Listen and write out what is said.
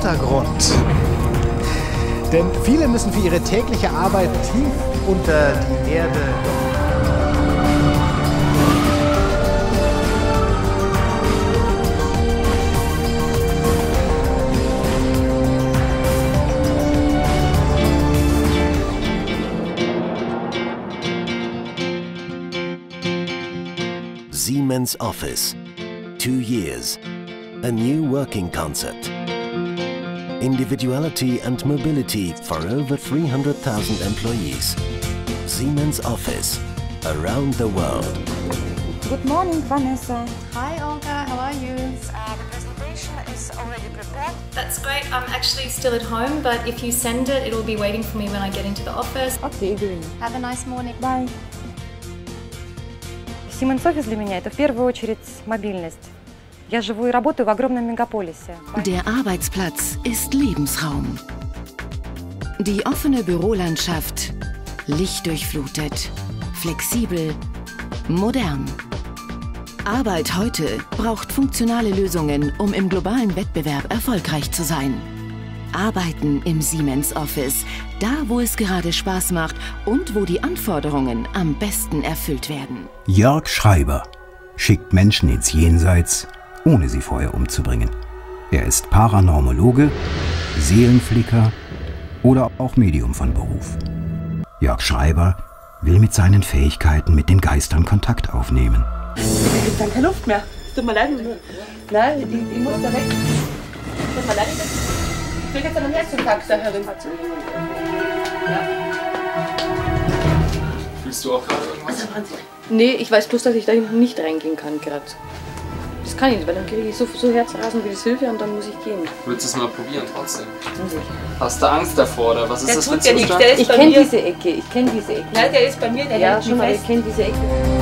Untergrund. Denn viele müssen für ihre tägliche Arbeit tief unter die Erde. Siemens Office. 2 years. A new working concept. Individuality and mobility for over 300,000 employees. Siemens Office. Around the world. Good morning, Vanessa. Hi, Olga. How are you? The presentation is already prepared. That's great. I'm actually still at home, but if you send it, it'll be waiting for me when I get into the office. Okay, doing. Have a nice morning. Bye. Siemens Office для меня это в первую очередь мобильность. Я живу и работаю в огромном мегаполисе. Der Arbeitsplatz ist Lebensraum. Die offene Bürolandschaft, lichtdurchflutet, flexibel, modern. Arbeit heute braucht funktionale Lösungen, um im globalen Wettbewerb erfolgreich zu sein. Arbeiten im Siemens Office, da wo es gerade Spaß macht und wo die Anforderungen am besten erfüllt werden. Jörg Schreiber schickt Menschen ins Jenseits, ohne sie vorher umzubringen. Er ist Paranormologe, Seelenflicker oder auch Medium von Beruf. Jörg Schreiber will mit seinen Fähigkeiten mit den Geistern Kontakt aufnehmen. Es gibt dann keine Luft mehr. Tut mir leid. Nein, ich muss da weg. Tut mir leid. Ich kriege jetzt einen Herzinfarkt da herin. Ja. Fühlst du auch gerade irgendwas? Nee, ich weiß bloß, dass ich da hinten nicht reingehen kann gerade. Das kann ich nicht, weil dann kriege ich so Herzrasen wie das Hilfe und dann muss ich gehen. Würdest du es mal probieren trotzdem? Muss ich. Hast du Angst davor oder was ist Der das tut für ja ein nichts, Zustand? der ist Ich bei kenne mir. diese Ecke, ich kenne diese Ecke. Nein, der ist bei mir, der Ja, hält mich schon mal, fest. ich kenne diese Ecke.